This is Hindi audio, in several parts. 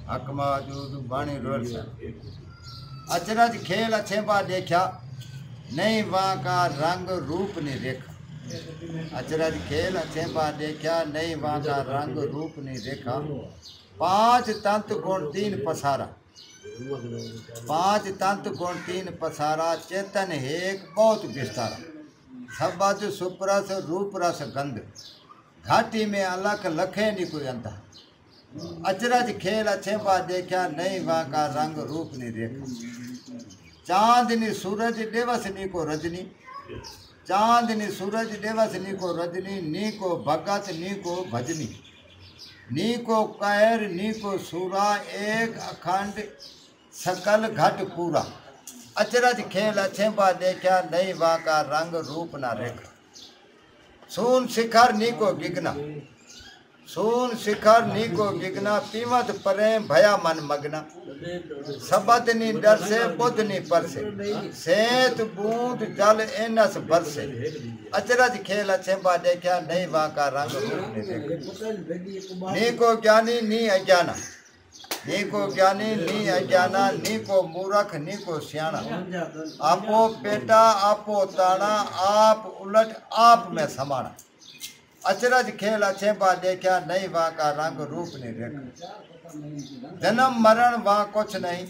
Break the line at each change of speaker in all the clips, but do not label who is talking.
हक मौजूद बाणी रोल सा अचरज खेल अछेबा देखा नहीं वहाँ का रंग रूप नहीं देखा। अचरज खेल अछेबा देखा नहीं वहाँ का रंग रूप नहीं देखा। पांच तंत गुण तीन पसारा, पांच तंत गुण तीन पसारा, चेतन एक बहुत विस्तारा। सबज सुप्रस रूप रस गंध, घाटी में अलख लखे नी कोई अंधा। अचरज खेल अछेबा देखा नहीं वहाँ का रंग रूप नहीं देखा। चांदनी सूरज दिवस नी को रजनी, चांदनी सूरज दिवस नी को रजनी, नी को भगत नी को भजनी, नी को कैर नी को सूरा, एक अखंड सकल घट पूरा। अचरज खेल अछेबा देखा नहीं वहाँ का रंग रूप ना रेखा। सून शिखर नी को गिगना, सून शिखर नी को गिगना, पीमत परे भया मन मगना। सबत नी डर से बुद्ध नी पर से, सेत बूंद जल एनस बरसे। अचरज खेल अछेबा देखा नहीं वहाँ का रंग रूप नहीं देखा। नी को ज्ञानी नी अज्ञाना, नी को ज्ञानी नी अज्ञाना, नी को मूर्ख नी को सियाना। आपो पेटा आपो ताना, आप उलट आप में समाना। अचरज खेल अछेबा देखा नहीं वहाँ का रंग रूप नहीं देखा। जन्म मरण वहाँ कुछ नहीं,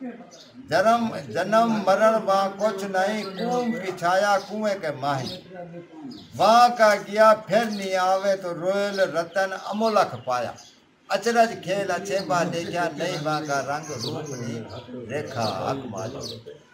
जन्म मरण वहाँ कुछ नहीं, कुम की छाया कुएं के माही। वहाँ का गया फिर नहीं आवे तो रोयल रतन अमोलख पाया। अचरज खेल अछेबा देखा नहीं वहाँ का रंग रूप नहीं देखा। हक मौजूद।